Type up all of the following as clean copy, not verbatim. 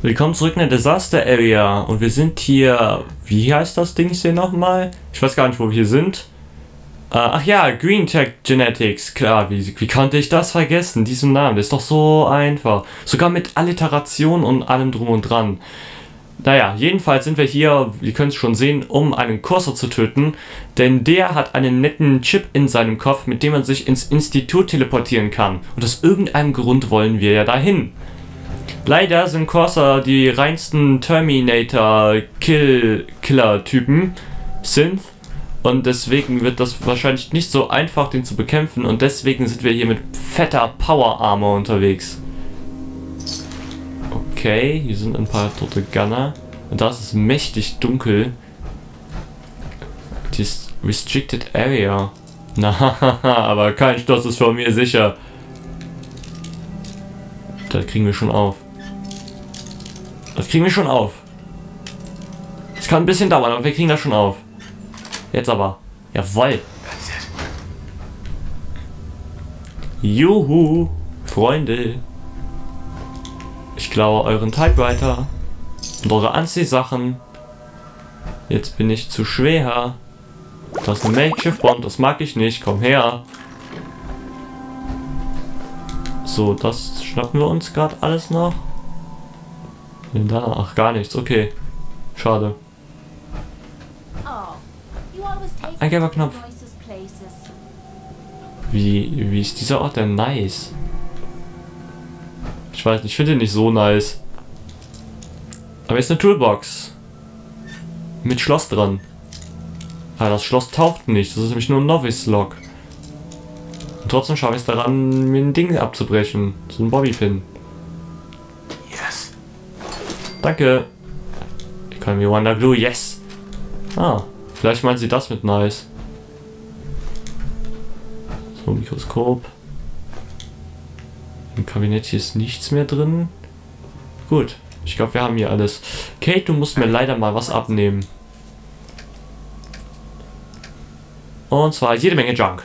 Willkommen zurück in der Disaster Area und wir sind hier, wie heißt das Ding hier nochmal? Ich weiß gar nicht, wo wir hier sind. Ach ja, Green Tech Genetics, klar, wie konnte ich das vergessen, diesen Namen, der ist doch so einfach. Sogar mit Alliteration und allem drum und dran. Naja, jedenfalls sind wir hier, ihr könnt es schon sehen, um einen Cursor zu töten, denn der hat einen netten Chip in seinem Kopf, mit dem man sich ins Institut teleportieren kann. Und aus irgendeinem Grund wollen wir ja dahin. Leider sind Cursor die reinsten Terminator-Killer-Typen, Synth, und deswegen wird das wahrscheinlich nicht so einfach, den zu bekämpfen, und deswegen sind wir hier mit fetter Power-Armor unterwegs. Okay, hier sind ein paar tote Gunner, und da ist es mächtig dunkel. Die ist Restricted Area. Na, aber kein Stoß ist vor mir sicher. Das kriegen wir schon auf. Das kriegen wir schon auf. Es kann ein bisschen dauern, aber wir kriegen das schon auf. Jetzt aber. Jawoll. Juhu, Freunde. Ich klaue euren Typewriter und eure Anziehsachen. Jetzt bin ich zu schwer. Das ist eine Makeshift-Bomb, das mag ich nicht. Komm her. So, das schnappen wir uns gerade alles noch. Ach, gar nichts. Okay. Schade. Ein gelber Knopf. Wie ist dieser Ort denn nice? Ich weiß nicht, ich finde ihn nicht so nice. Aber jetzt eine Toolbox. Mit Schloss dran. Aber das Schloss taucht nicht. Das ist nämlich nur ein Novice-Log. Und trotzdem schaffe ich es daran, mir ein Ding abzubrechen. So ein Bobbypin. Yes. Danke. Ich kann mir Wonder Glue. Yes. Ah, vielleicht meint sie das mit nice. So, Mikroskop. Im Kabinett hier ist nichts mehr drin. Gut, ich glaube, wir haben hier alles. Kate, du musst mir leider mal was abnehmen. Und zwar jede Menge Junk.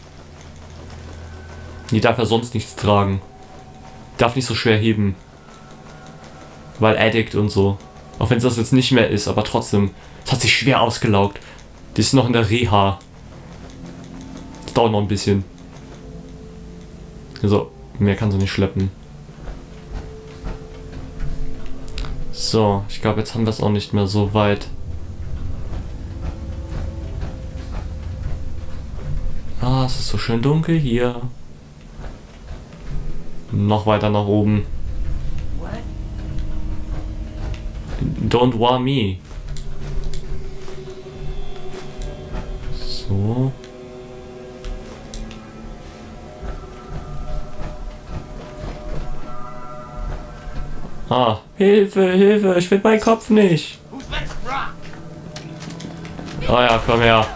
Die darf er sonst nichts tragen. Darf nicht so schwer heben. Weil Addict und so. Auch wenn es das jetzt nicht mehr ist, aber trotzdem. Es hat sich schwer ausgelaugt. Die ist noch in der Reha. Das dauert noch ein bisschen. Also, mehr kann sie nicht schleppen. So, ich glaube, jetzt haben wir es auch nicht mehr so weit. Ah, es ist so schön dunkel hier. Noch weiter nach oben. Don't war me. So. Ah, Hilfe, Hilfe, ich finde meinen Kopf nicht. Ah ja, komm her.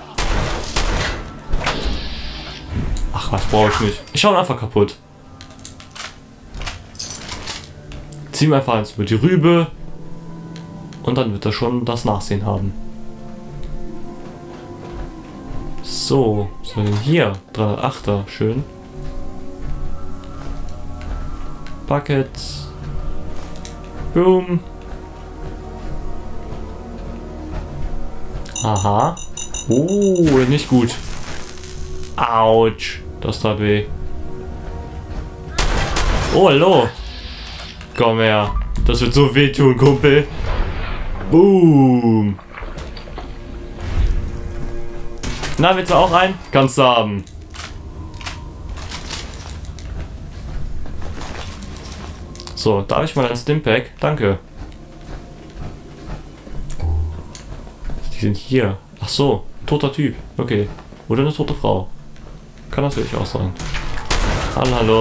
Ach, was brauche ich nicht. Ich hau ihn einfach kaputt. Zieh einfach eins über die Rübe. Und dann wird er schon das Nachsehen haben. So, was haben wir denn hier? 308er, schön. Buckets. Boom. Aha. Oh, nicht gut. Autsch. Das tat weh. Oh, hallo. Komm her. Das wird so wehtun, Kumpel. Boom. Na, willst du auch ein? Kannst du haben. So, darf ich mal ein Stimpack? Danke. Die sind hier. Ach so, toter Typ. Okay. Oder eine tote Frau. Kann natürlich auch sein. Hallo.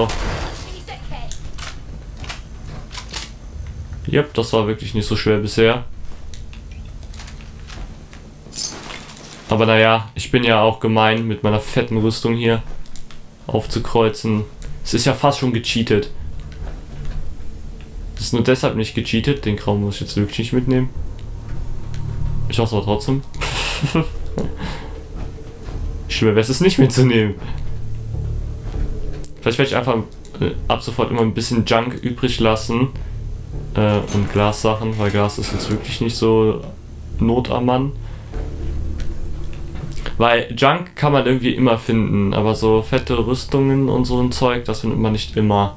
Yep, das war wirklich nicht so schwer bisher. Aber naja, ich bin ja auch gemein, mit meiner fetten Rüstung hier aufzukreuzen. Es ist ja fast schon gecheatet. Es ist nur deshalb nicht gecheatet. Den Kram muss ich jetzt wirklich nicht mitnehmen. Ich hoffe aber trotzdem. Schlimmer wäre es nicht mitzunehmen. Vielleicht werde ich einfach ab sofort immer ein bisschen Junk übrig lassen. Und Glassachen, weil Glas ist jetzt wirklich nicht so Not am Mann. Weil Junk kann man irgendwie immer finden, aber so fette Rüstungen und so ein Zeug, das findet man nicht immer.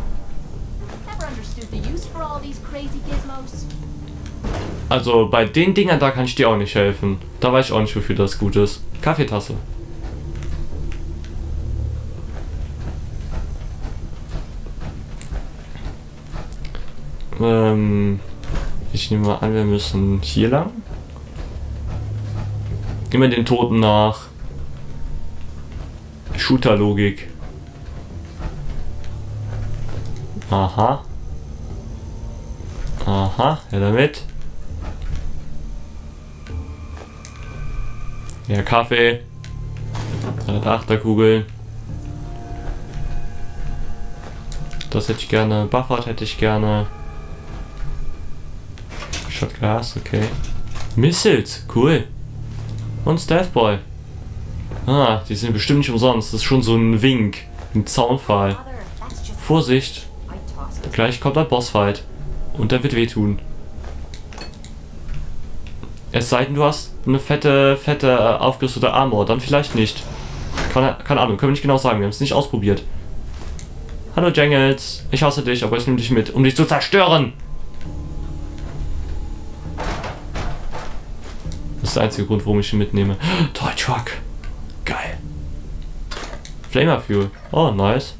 Also bei den Dingern, da kann ich dir auch nicht helfen. Da weiß ich auch nicht, wofür das gut ist. Kaffeetasse. Ich nehme mal an, wir müssen hier lang. Gehen wir den Toten nach. Shooter-Logik. Aha. Aha, ja damit. Ja, Kaffee. 308er Kugeln. Das hätte ich gerne. Buffert hätte ich gerne. Shotglas, okay. Missiles, cool. Und Stealthball. Ah, die sind bestimmt nicht umsonst. Das ist schon so ein Wink. Ein Zaunpfahl. Vorsicht. Gleich kommt ein Bossfight. Und der wird wehtun. Es sei denn, du hast eine fette aufgerüstete Armor. Dann vielleicht nicht. Keine Ahnung, können wir nicht genau sagen. Wir haben es nicht ausprobiert. Hallo Jangles. Ich hasse dich, aber ich nehme dich mit, um dich zu zerstören. Das ist der einzige Grund, warum ich ihn mitnehme. Toy Truck. Geil. Flamer Fuel. Oh, nice.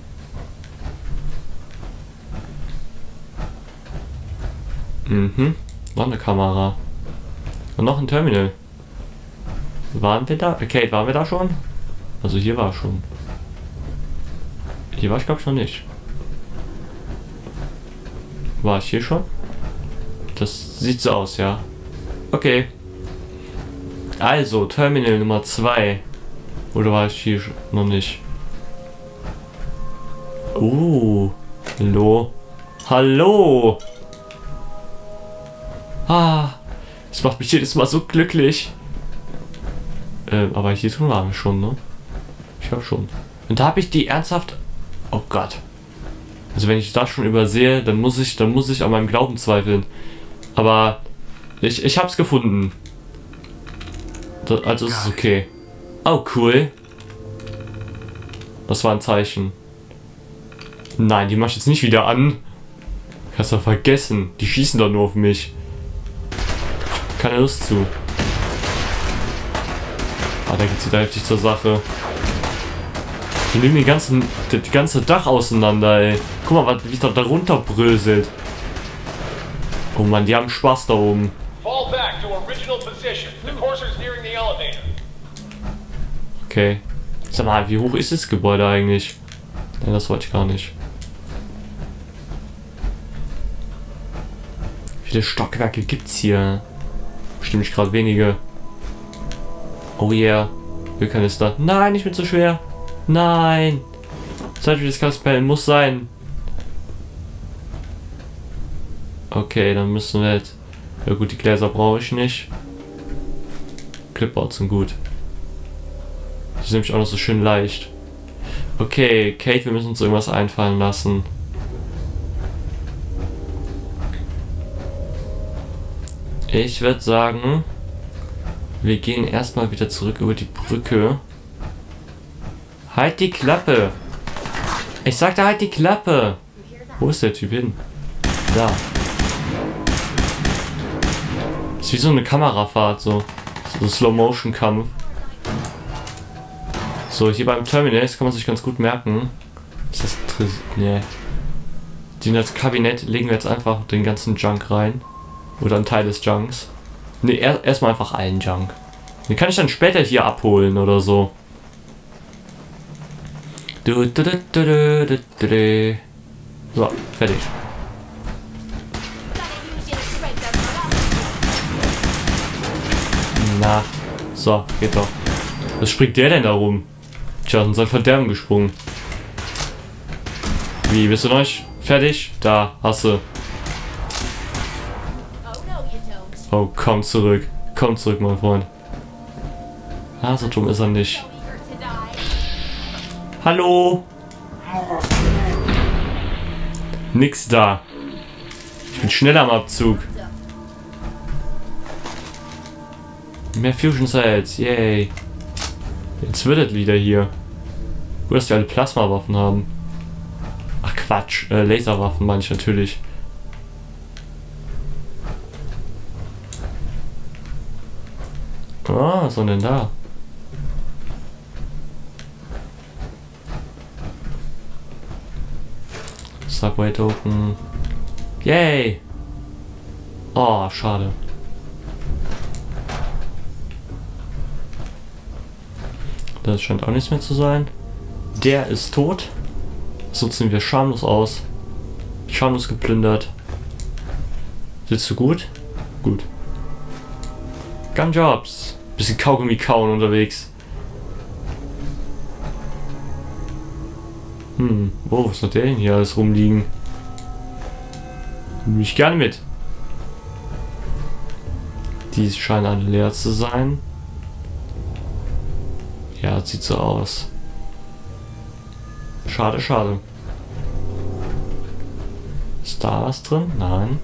Mhm. Noch eine Kamera. Und noch ein Terminal. Waren wir da? Kate, waren wir da schon? Also hier war schon. Hier war ich glaube schon nicht. War ich hier schon? Das sieht so aus, ja. Okay. Also, Terminal Nummer 2. Oder war ich hier noch nicht? Hallo. Hallo. Ah. Das macht mich jedes Mal so glücklich. Aber hier drin waren wir schon, ne? Ich glaube schon. Und da habe ich die ernsthaft... Oh Gott. Also wenn ich das schon übersehe, dann muss ich an meinem Glauben zweifeln. Aber ich hab's gefunden. Also ist es okay. Oh, cool. Das war ein Zeichen. Nein, die mach ich jetzt nicht wieder an. Kannst du vergessen. Die schießen doch nur auf mich. Keine Lust zu. Ah, da geht's wieder heftig zur Sache. Die nehmen die ganze Dach auseinander, ey. Guck mal, wie es da runter bröselt. Oh Mann, die haben Spaß da oben. Okay. Sag mal, wie hoch ist das Gebäude eigentlich? Ja, das wollte ich gar nicht. Wie viele Stockwerke gibt's hier? Bestimmt nicht gerade wenige. Oh yeah. Ölkanister. Nein, nicht mehr zu schwer. Nein. Zeitliches Kaspell muss sein. Okay, dann müssen wir jetzt... Ja gut, die Gläser brauche ich nicht. Clipboards sind gut. Die sind nämlich auch noch so schön leicht. Okay, Kate, wir müssen uns irgendwas einfallen lassen. Ich würde sagen, wir gehen erstmal wieder zurück über die Brücke. Halt die Klappe! Ich sagte halt die Klappe! Wo ist der Typ hin? Da. Ist wie so eine Kamerafahrt, so Slow-Motion-Kampf. So, hier beim Terminal, das kann man sich ganz gut merken. Ist das... Nee. In das Kabinett legen wir jetzt einfach den ganzen Junk rein. Oder einen Teil des Junks. Ne, erstmal einfach allen Junk. Den kann ich dann später hier abholen oder so. So, fertig. Na, so, geht doch. Was springt der denn da rum? Tja, in sein Verderben gesprungen. Wie, bist du noch nicht fertig? Da, hast du. Oh, komm zurück. Komm zurück, mein Freund. Ah, so dumm ist er nicht. Hallo? Nix da. Ich bin schneller am Abzug. Mehr Fusion Cells, yay. Jetzt wird es wieder hier. Gut, dass die alle Plasmawaffen haben. Ach Quatsch, Laserwaffen meine ich natürlich. Ah, was soll denn da? Subway Token. Yay! Oh, schade. Das scheint auch nichts mehr zu sein. Der ist tot. So ziehen wir schamlos aus. Schamlos geplündert. Sitzt du gut? Gut. Gunjobs. Bisschen Kaugummi kauen unterwegs. Oh, was hat der denn hier alles rumliegen? Nehme ich gerne mit. Die scheinen alle leer zu sein. Ja, sieht so aus. Schade, schade. Ist da was drin? Nein.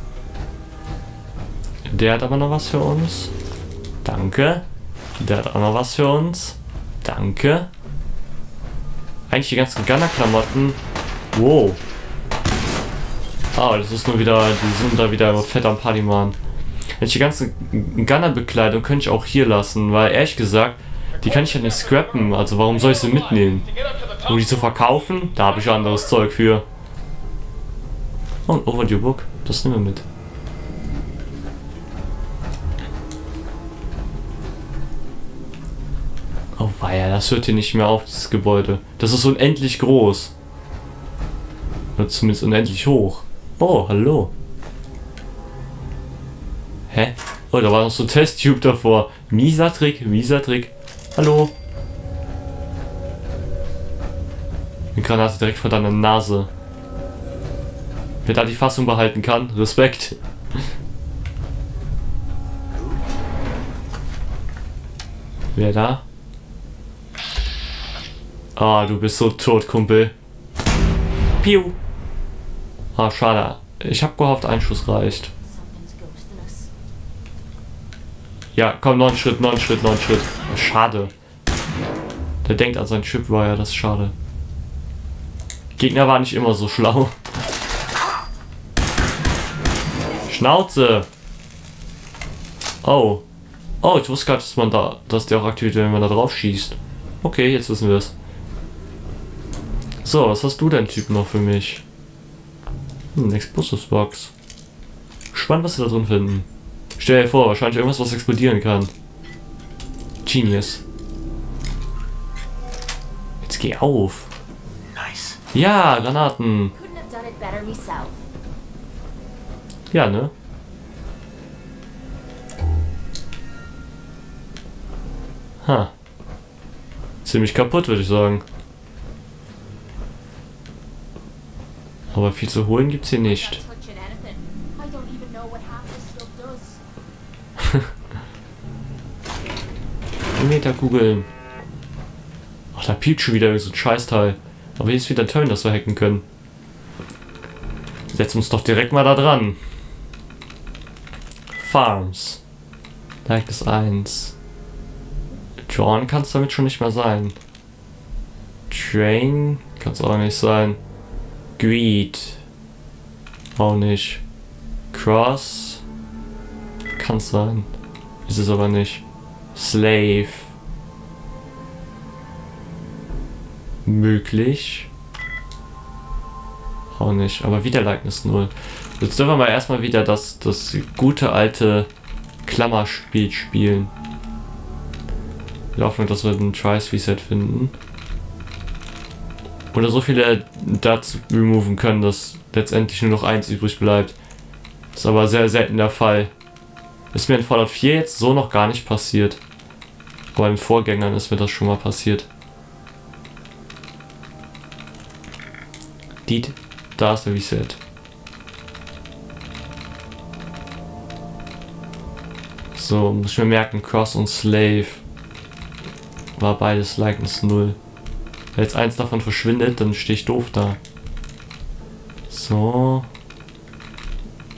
Der hat aber noch was für uns. Danke. Der hat auch noch was für uns. Danke. Eigentlich die ganzen Gunner-Klamotten. Wow. Ah, das ist nur wieder, die sind da wieder fett am Party machen. Die ganze Gunner-Bekleidung könnte ich auch hier lassen, weil ehrlich gesagt, die kann ich ja nicht scrappen, also warum soll ich sie mitnehmen? Um die zu verkaufen? Da habe ich anderes Zeug für. Oh, ein Overdue Book, das nehmen wir mit. Oh weia, das hört hier nicht mehr auf, dieses Gebäude. Das ist unendlich groß. Oder zumindest unendlich hoch. Oh, hallo. Hä? Oh, da war noch so ein Testtube davor. Mieser Trick, mieser Trick. Hallo. Eine Granate direkt vor deiner Nase. Wer da die Fassung behalten kann, Respekt. Wer da? Ah, du bist so tot, Kumpel. Piu. Ah, schade. Ich hab gehofft, ein Schuss reicht. Ja, komm, 9 Schritt, 9 Schritt, 9 Schritt. Schade. Der denkt an sein Chip, war ja das ist schade. Gegner war nicht immer so schlau. Schnauze! Oh. Oh, ich wusste gar nicht, dass der auch aktiviert wird, wenn man da drauf schießt. Okay, jetzt wissen wir es. So, was hast du denn, Typ, noch für mich? Explosives Box. Spannend, was wir da drin finden. Stell dir vor, wahrscheinlich irgendwas, was explodieren kann. Genius. Jetzt geh auf. Nice. Ja, Granaten. Ja, ne? Ha. Ziemlich kaputt, würde ich sagen. Aber viel zu holen gibt's hier nicht. Meterkugeln. Ach, da piept schon wieder so ein Scheißteil. Aber hier ist wieder ein Turn, das wir hacken können. Setzen uns doch direkt mal da dran. Farms. Like das 1. John kann es damit schon nicht mehr sein. Train kann es auch nicht sein. Greed. Auch nicht. Cross. Kann es sein. Ist es aber nicht. Slave. Möglich. Auch nicht. Aber wieder Likeness 0. Jetzt dürfen wir mal erstmal wieder das gute alte Klammerspiel spielen. Wir hoffen, dass wir ein Trice-Reset finden. Oder so viele dazu removen können, dass letztendlich nur noch 1 übrig bleibt. Das ist aber sehr selten der Fall. Ist mir in Fallout 4 jetzt so noch gar nicht passiert. Aber in den Vorgängern ist mir das schon mal passiert. Da ist der Reset. So, muss ich mir merken, Cross und Slave war beides Likeness 0. Wenn jetzt eins davon verschwindet, dann stehe ich doof da. So.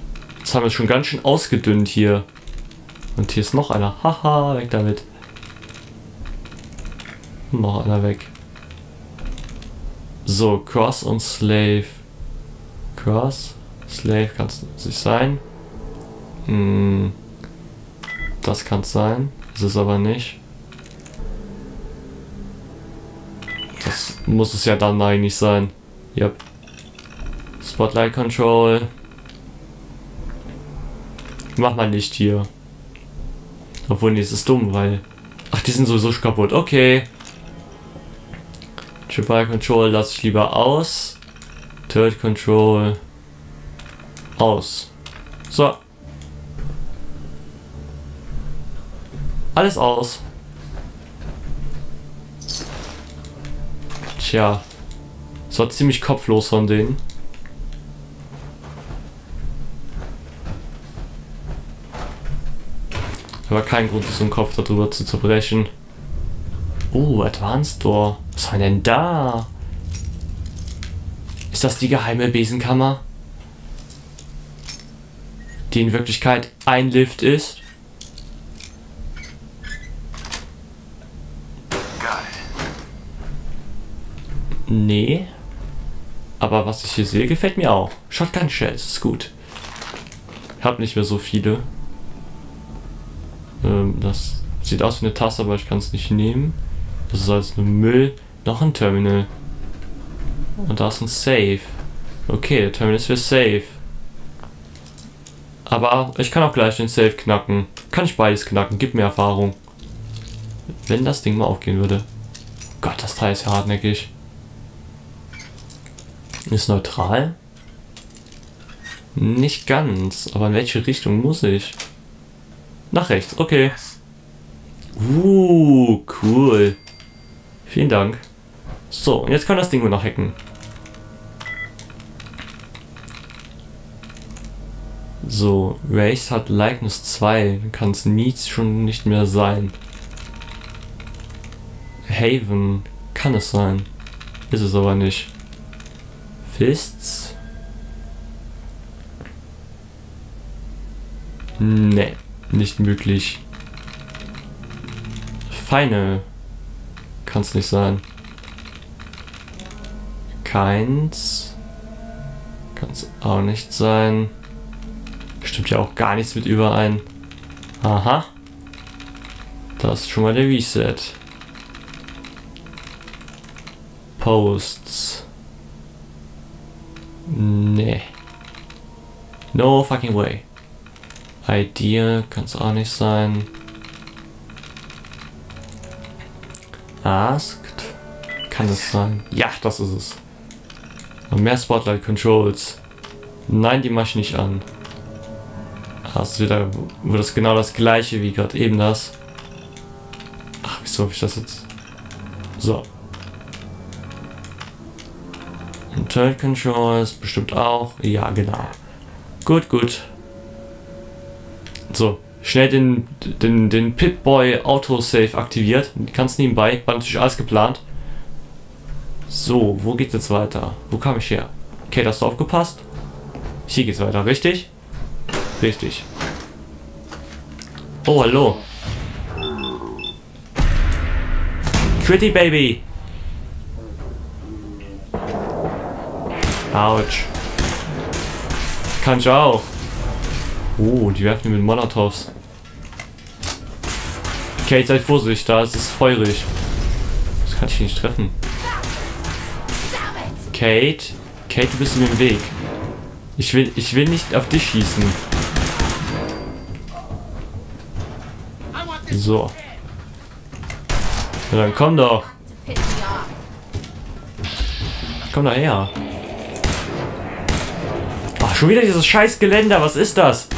Jetzt haben wir schon ganz schön ausgedünnt hier. Und hier ist noch einer. Haha, weg damit. Und noch einer weg. So, Cross und Slave. Cross, Slave kann es nicht sein. Das kann es sein. Ist es aber nicht. Das muss es ja dann eigentlich sein. Yep. Spotlight Control. Mach mal nicht hier. Obwohl, nee, es ist dumm, weil... Ach, die sind sowieso schon kaputt. Okay. Tripwire Control lasse ich lieber aus. Turret Control aus. So. Alles aus. Tja. Das war ziemlich kopflos von denen. Aber kein Grund, so einen Kopf darüber zu zerbrechen. Oh, Advanced Door. Was war denn da? Ist das die geheime Besenkammer? Die in Wirklichkeit ein Lift ist? Nee. Aber was ich hier sehe, gefällt mir auch. Shotgun Shells ist gut. Ich habe nicht mehr so viele. Das sieht aus wie eine Tasse, aber ich kann es nicht nehmen. Das ist alles nur Müll. Noch ein Terminal. Und da ist ein Safe. Okay, der Terminal ist für Safe. Aber ich kann auch gleich den Safe knacken. Kann ich beides knacken, gibt mir Erfahrung. Wenn das Ding mal aufgehen würde. Gott, das Teil ist ja hartnäckig. Ist neutral? Nicht ganz. Aber in welche Richtung muss ich? Nach rechts, okay. Cool. Vielen Dank. So, und jetzt kann das Ding nur noch hacken. So, Race hat Likeness 2. Dann kann es Needs schon nicht mehr sein. Haven kann es sein. Ist es aber nicht. Fists? Nee, nicht möglich. Feine kann es nicht sein. Keins kann es auch nicht sein. Stimmt ja auch gar nichts mit überein. Aha. Das ist schon mal der Reset. Posts. Nee. No fucking way. Idea kann es auch nicht sein. Asked. Kann es sein? Ja, das ist es. Und mehr Spotlight Controls. Nein, die mache ich nicht an. Hast du wieder, wird das genau das gleiche wie gerade eben das. Ach, wieso habe ich das jetzt? So. Und Turret Controls bestimmt auch. Ja, genau. Gut, gut. So, schnell den Pip-Boy Autosave aktiviert. Ganz nebenbei, war natürlich alles geplant. So, wo geht's jetzt weiter? Wo kam ich her? Okay, hast du aufgepasst? Hier geht's weiter, richtig? Richtig. Oh, hallo. Pretty Baby. Autsch. Kann ich auch. Oh, die werfen mit Molotovs. Okay, seid vorsichtig, da ist es feurig. Das kann ich nicht treffen. Kate. Kate, du bist mir im Weg. Ich will nicht auf dich schießen. So. Ja, dann komm doch. Komm doch her. Ach, schon wieder dieses scheiß Geländer. Was ist das?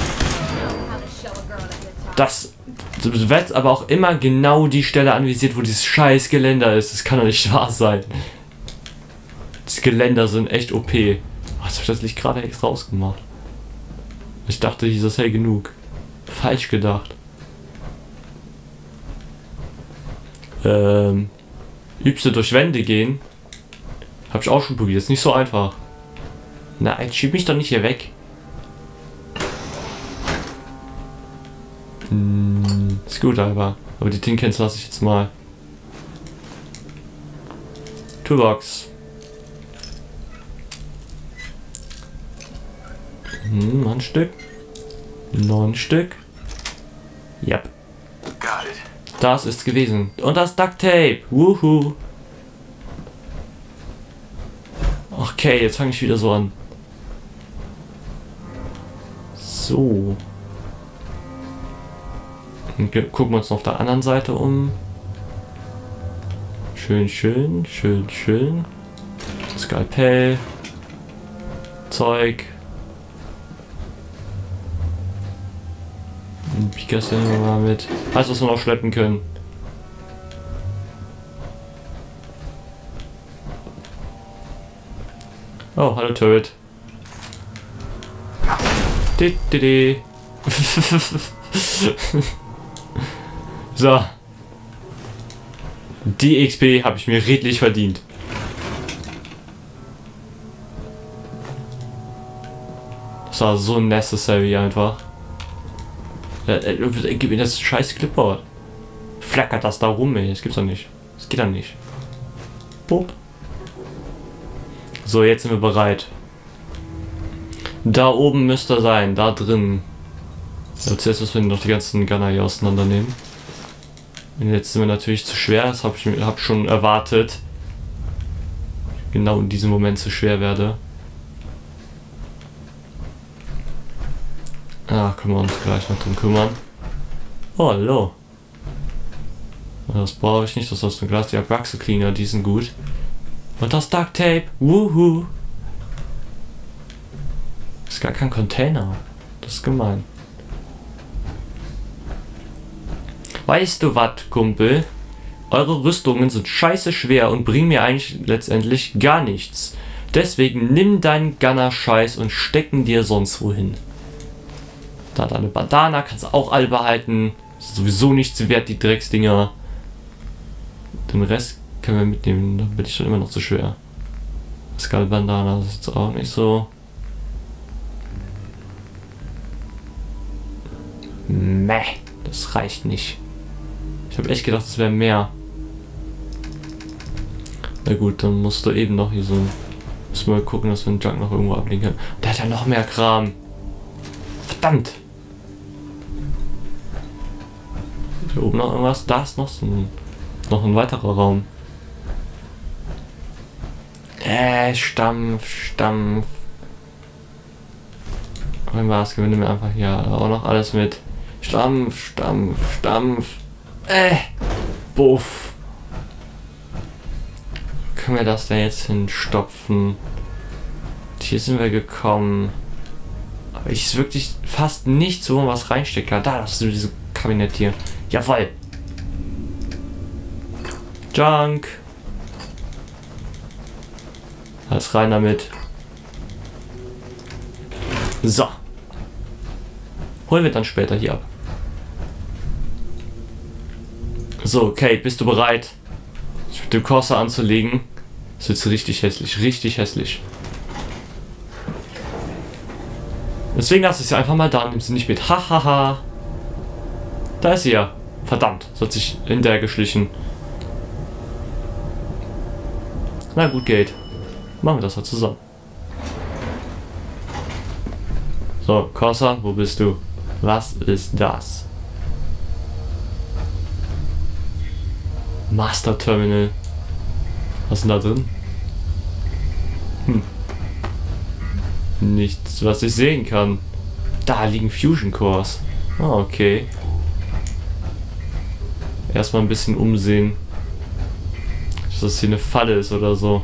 Das wird aber auch immer genau die Stelle anvisiert, wo dieses scheiß Geländer ist. Das kann doch nicht wahr sein. Die Geländer sind echt OP. Was habe ich das Licht gerade extra ausgemacht? Ich dachte, hier ist das hell genug. Falsch gedacht. Übst du durch Wände gehen? Hab ich auch schon probiert. Ist nicht so einfach. Nein, schieb mich doch nicht hier weg. Ist gut, aber die Tinkens lasse ich jetzt mal. Toolbox. Noch ein Stück. Noch ein Stück. Yep. Das ist gewesen. Und das Duct Tape. Wuhu. Okay, jetzt fange ich wieder so an. So. Und gucken wir uns noch auf der anderen Seite um. Schön, schön, schön, schön. Skalpell. Zeug. Ein Pikas nehmen wir mal mit. Alles, was wir noch schleppen können. Oh, hallo Turret. So. Die XP habe ich mir redlich verdient. Das war so necessary einfach. Gib mir das scheiß Clipboard. Flackert das da rum, ey. Das gibt's doch nicht. Das geht doch nicht. Boop. So, jetzt sind wir bereit. Da oben müsste er sein, da drin. Also zuerst müssen wir noch die ganzen Gunner hier auseinandernehmen. Und jetzt sind wir natürlich zu schwer, das habe ich schon erwartet. Genau in diesem Moment zu schwer werde. Ah, können wir uns gleich noch drum kümmern. Oh, hallo. Das brauche ich nicht, das ist ein Glas. Die Abraxo Cleaner, die sind gut. Und das Duct Tape. Wuhu. Ist gar kein Container. Das ist gemein. Weißt du was, Kumpel? Eure Rüstungen sind scheiße schwer und bringen mir eigentlich letztendlich gar nichts. Deswegen nimm deinen Gunner-Scheiß und stecken dir sonst wohin. Da deine Bandana kannst du auch alle behalten. Ist sowieso nichts wert, die Drecksdinger. Den Rest können wir mitnehmen, da bin ich schon immer noch zu schwer. Skull-Bandana ist jetzt auch nicht so. Meh, das reicht nicht. Ich habe echt gedacht, es wäre mehr. Na gut, dann musst du eben noch hier so. Müssen wir mal gucken, dass wir den Junk noch irgendwo ablegen können. Der hat ja noch mehr Kram. Verdammt! Hier oben noch irgendwas? Da ist noch so ein weiterer Raum. Stampf. Irgendwas gewinnen wir einfach hier auch noch alles mit. Stampf. Buff. Können wir das denn jetzt hinstopfen? Hier sind wir gekommen. Aber ich ist wirklich fast nichts, wo man was reinstecken kann. Da, das ist dieses Kabinett hier. Jawoll. Junk. Alles rein damit. So. Holen wir dann später hier ab. So, Kate, bist du bereit, sich mit dem Corsa anzulegen? Das wird richtig hässlich, richtig hässlich. Deswegen lasse ich sie einfach mal da, nimm sie nicht mit. Hahaha. Da ist sie ja. Verdammt, so hat sich hinterher geschlichen. Na gut, Kate. Machen wir das halt zusammen. So, Corsa, wo bist du? Was ist das? Master Terminal. Was ist denn da drin? Nichts, was ich sehen kann. Da liegen Fusion Cores. Ah, okay. Erstmal ein bisschen umsehen. Dass das hier eine Falle ist oder so.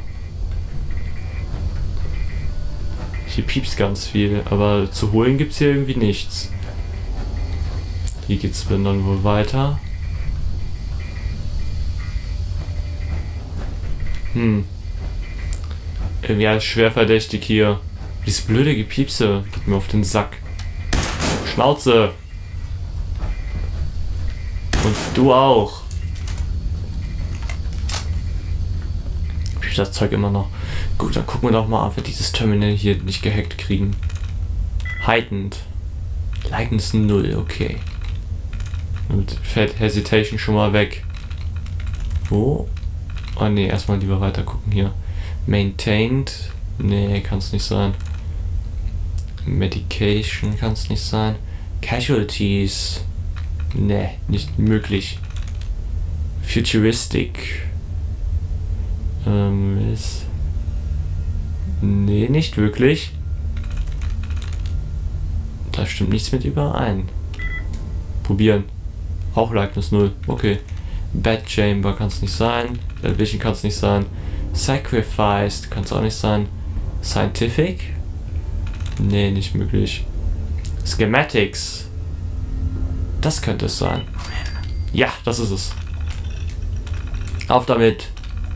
Hier piepst ganz viel, aber zu holen gibt es hier irgendwie nichts. Hier geht's dann wohl weiter. Irgendwie alles schwer verdächtig hier. Dieses blöde Gepiepse geht mir auf den Sack. Schnauze! Und du auch. Piepst das Zeug immer noch. Gut, dann gucken wir doch mal, ob wir dieses Terminal hier nicht gehackt kriegen. Heightened. Lightness 0, okay. Und fällt Hesitation schon mal weg. Wo? Oh ne, erstmal lieber weiter gucken hier. Maintained. Nee, kann es nicht sein. Medication kann es nicht sein. Casualties. Nee, nicht möglich. Futuristic. Ist. Nee, nicht wirklich. Da stimmt nichts mit überein. Probieren. Auch Likeness 0. Okay. Bad Chamber kann es nicht sein. Bad Vision kann es nicht sein. Sacrificed kann es auch nicht sein. Scientific? Nee, nicht möglich. Schematics. Das könnte es sein. Ja, das ist es. Auf damit.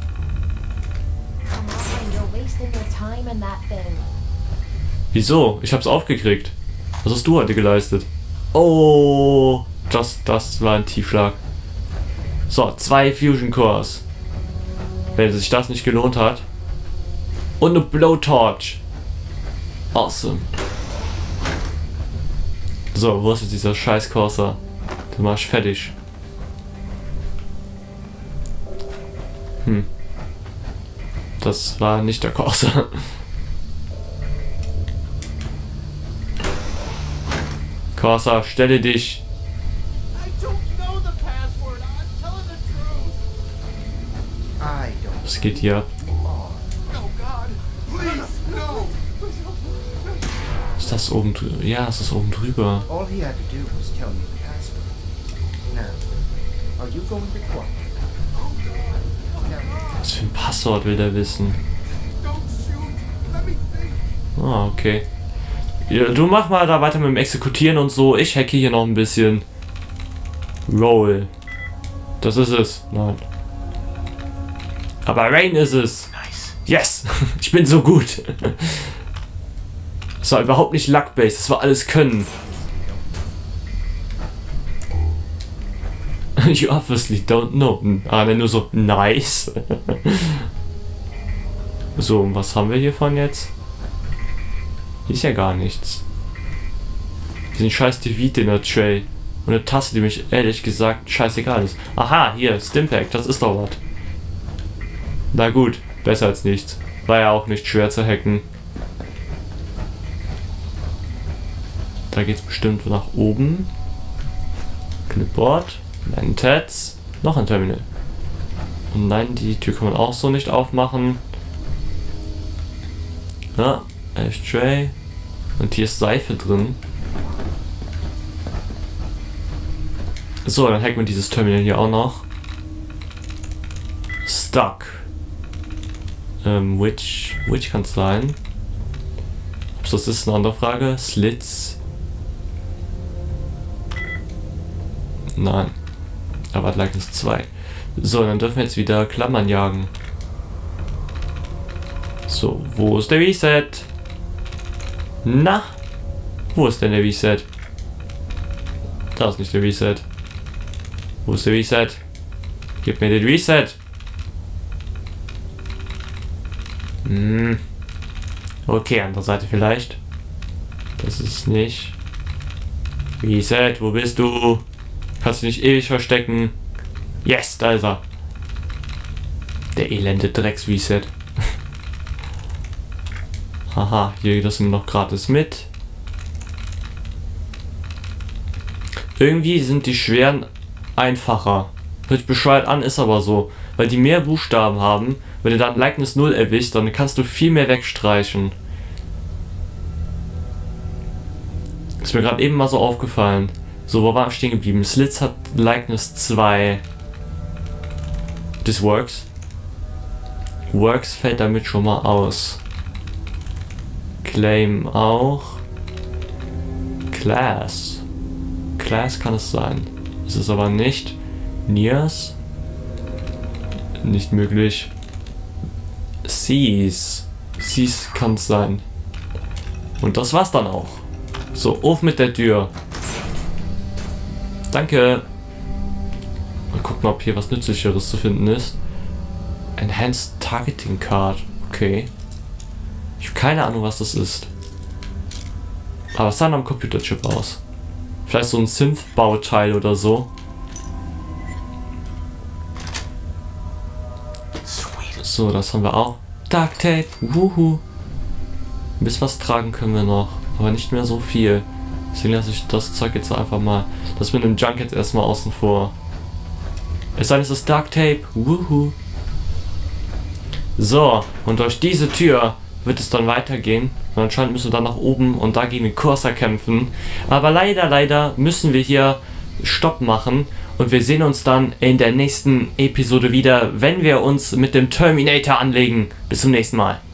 Wieso? Ich hab's aufgekriegt. Was hast du heute geleistet? Oh, das war ein Tiefschlag. So, 2 Fusion Cores. Wenn sich das nicht gelohnt hat. Und eine Blowtorch. Awesome. So, wo ist jetzt dieser scheiß Corsair? Den mach ich fertig. Das war nicht der Corsair. Corsair, stelle dich. Was geht hier ab? Ist das oben drüber? Ja, es ist oben drüber. Was für ein Passwort will der wissen? Ah, okay. Ja, du mach mal da weiter mit dem Exekutieren und so. Ich hacke hier noch ein bisschen. Roll. Das ist es. Nein. Aber Rain ist es. Yes! Ich bin so gut. Das war überhaupt nicht Luck-based. Das war alles Können. You obviously don't know. Ah, ne, nur so nice. So, und was haben wir hiervon jetzt? Hier ist ja gar nichts. Diesen scheiß Delete in der Tray. Und eine Tasse, die mich ehrlich gesagt scheißegal ist. Aha, hier, Stimpack, das ist doch was. Na gut, besser als nichts. War ja auch nicht schwer zu hacken. Da geht's bestimmt nach oben. Clipboard. Tats. Noch ein Terminal. Und nein, die Tür kann man auch so nicht aufmachen. Ja, Ashtray. Und hier ist Seife drin. So, dann hacken wir dieses Terminal hier auch noch. Stuck. Which kann es sein? Ob das ist eine andere Frage. Slits. Nein. Aber Likeness 2. So, dann dürfen wir jetzt wieder Klammern jagen. So, wo ist der Reset? Na? Wo ist denn der Reset? Da ist nicht der Reset. Wo ist der Reset? Gib mir den Reset. Okay, andere Seite vielleicht. Das ist nicht. Reset, wo bist du? Kannst du nicht ewig verstecken? Yes, da ist er. Der elende Drecks-Reset. Haha, hier das sind wir noch gratis mit. Irgendwie sind die schweren einfacher. Hört sich bescheuert an, ist aber so. Weil die mehr Buchstaben haben. Wenn du dann Likeness 0 erwischst, dann kannst du viel mehr wegstreichen. Ist mir gerade eben mal so aufgefallen. So, wo war ich stehen geblieben? Slits hat Likeness 2. Das works. Works fällt damit schon mal aus. Claim auch. Class. Class kann es sein. Ist es aber nicht. Nears. Nicht möglich. Seas. Seas kann es sein. Und das war's dann auch. So, auf mit der Tür. Danke. Mal gucken, ob hier was Nützlicheres zu finden ist. Enhanced Targeting Card. Okay. Ich habe keine Ahnung, was das ist. Aber es sah nach einem Computerchip aus. Vielleicht so ein Synth-Bauteil oder so. So, das haben wir auch. Duct Tape, wuhu. Ein bisschen was tragen können wir noch, aber nicht mehr so viel. Deswegen lasse ich das Zeug jetzt einfach mal, das mit dem Junk jetzt erstmal außen vor. Es sei denn, es ist Duct Tape, wuhu. So, und durch diese Tür wird es dann weitergehen. Und anscheinend müssen wir dann nach oben und da gegen den Corsa kämpfen. Aber leider müssen wir hier Stopp machen. Und wir sehen uns dann in der nächsten Episode wieder, wenn wir uns mit dem Terminator anlegen. Bis zum nächsten Mal.